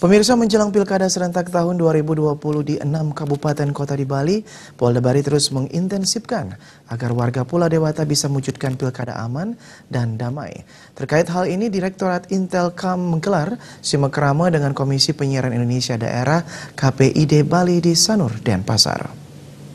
Pemirsa, menjelang Pilkada serentak tahun 2020 di 6 kabupaten kota di Bali, Polda Bali terus mengintensifkan agar warga Pulau Dewata bisa mewujudkan pilkada aman dan damai. Terkait hal ini, Direktorat Intelkam menggelar simakrama dengan Komisi Penyiaran Indonesia Daerah KPID Bali di Sanur, Denpasar.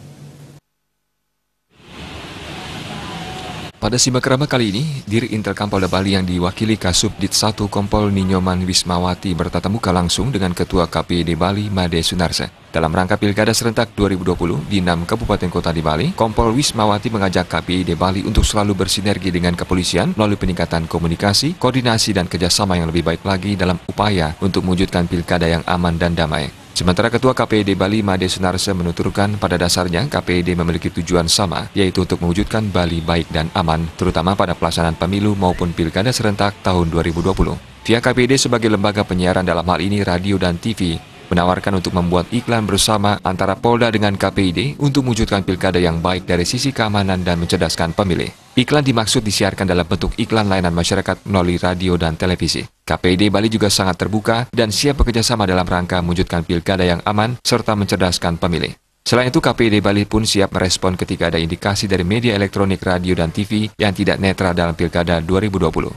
Pada simakrama kali ini, Dir Intelkam Polda Bali yang diwakili Kasubdit 1 Kompol Ninyoman Wismawati bertatap muka langsung dengan Ketua KPID Bali Made Sunarse. Dalam rangka Pilkada serentak 2020 di 6 kabupaten kota di Bali, Kompol Wismawati mengajak KPID Bali untuk selalu bersinergi dengan kepolisian melalui peningkatan komunikasi, koordinasi dan kerjasama yang lebih baik lagi dalam upaya untuk mewujudkan pilkada yang aman dan damai. Sementara Ketua KPID Bali Made Sunarse menuturkan pada dasarnya KPID memiliki tujuan sama, yaitu untuk mewujudkan Bali baik dan aman, terutama pada pelaksanaan pemilu maupun pilkada serentak tahun 2020. Pihak KPID sebagai lembaga penyiaran dalam hal ini radio dan TV, menawarkan untuk membuat iklan bersama antara Polda dengan KPID untuk mewujudkan pilkada yang baik dari sisi keamanan dan mencerdaskan pemilih. Iklan dimaksud disiarkan dalam bentuk iklan layanan masyarakat melalui radio dan televisi. KPID Bali juga sangat terbuka dan siap bekerjasama dalam rangka mewujudkan pilkada yang aman serta mencerdaskan pemilih. Selain itu, KPID Bali pun siap merespon ketika ada indikasi dari media elektronik, radio, dan TV yang tidak netral dalam pilkada 2020.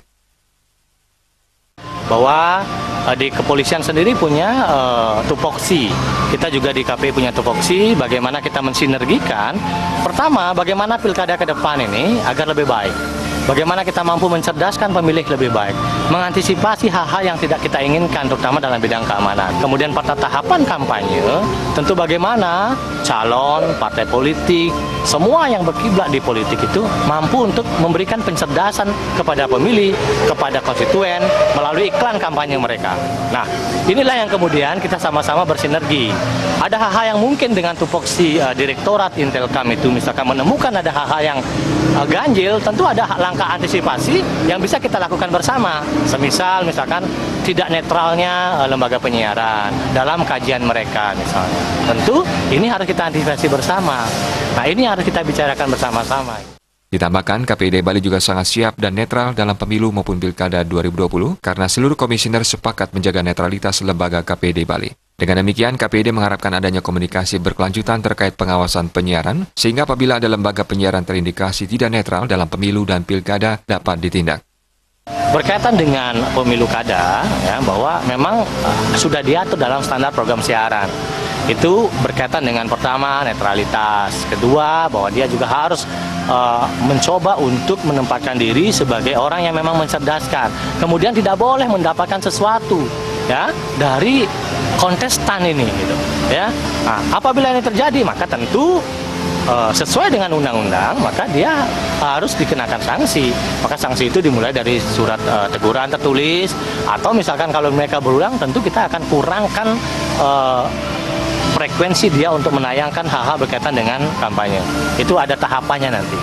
Bahwa di kepolisian sendiri punya tupoksi, kita juga di KPI punya tupoksi, bagaimana kita mensinergikan. Pertama, bagaimana pilkada ke depan ini agar lebih baik. Bagaimana kita mampu mencerdaskan pemilih lebih baik, mengantisipasi hal-hal yang tidak kita inginkan, terutama dalam bidang keamanan. Kemudian pada tahapan kampanye, tentu bagaimana calon, partai politik, semua yang berkiblat di politik itu mampu untuk memberikan pencerdasan kepada pemilih, kepada konstituen, melalui iklan kampanye mereka. Nah, inilah yang kemudian kita sama-sama bersinergi. Ada hal-hal yang mungkin dengan tupoksi Direktorat Intelkam itu, misalkan menemukan ada hal-hal yang ganjil, tentu ada langkah antisipasi yang bisa kita lakukan bersama. Semisal misalkan tidak netralnya lembaga penyiaran dalam kajian mereka misalnya. Tentu ini harus kita antisipasi bersama. Nah, ini harus kita bicarakan bersama-sama. Ditambahkan, KPID Bali juga sangat siap dan netral dalam pemilu maupun pilkada 2020 karena seluruh komisioner sepakat menjaga netralitas lembaga KPID Bali. Dengan demikian, KPID mengharapkan adanya komunikasi berkelanjutan terkait pengawasan penyiaran, sehingga apabila ada lembaga penyiaran terindikasi tidak netral dalam pemilu dan pilkada dapat ditindak. Berkaitan dengan pemilu kada, ya, bahwa memang sudah diatur dalam standar program siaran. Itu berkaitan dengan pertama netralitas, kedua bahwa dia juga harus mencoba untuk menempatkan diri sebagai orang yang memang mencerdaskan. Kemudian tidak boleh mendapatkan sesuatu ya dari kontestan ini gitu ya. Nah, apabila ini terjadi maka tentu sesuai dengan undang-undang maka dia harus dikenakan sanksi. Maka sanksi itu dimulai dari surat teguran tertulis, atau misalkan kalau mereka berulang tentu kita akan kurangkan frekuensi dia untuk menayangkan hal-hal berkaitan dengan kampanye. Itu ada tahapannya nanti.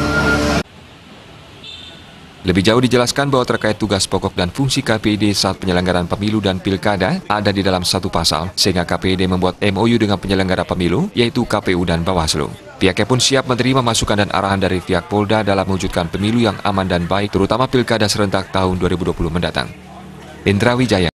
Lebih jauh dijelaskan bahwa terkait tugas pokok dan fungsi KPID saat penyelenggaraan pemilu dan pilkada ada di dalam satu pasal, sehingga KPID membuat MOU dengan penyelenggara pemilu, yaitu KPU dan Bawaslu. Pihaknya pun siap menerima masukan dan arahan dari pihak Polda dalam mewujudkan pemilu yang aman dan baik, terutama pilkada serentak tahun 2020 mendatang. Indra Wijaya.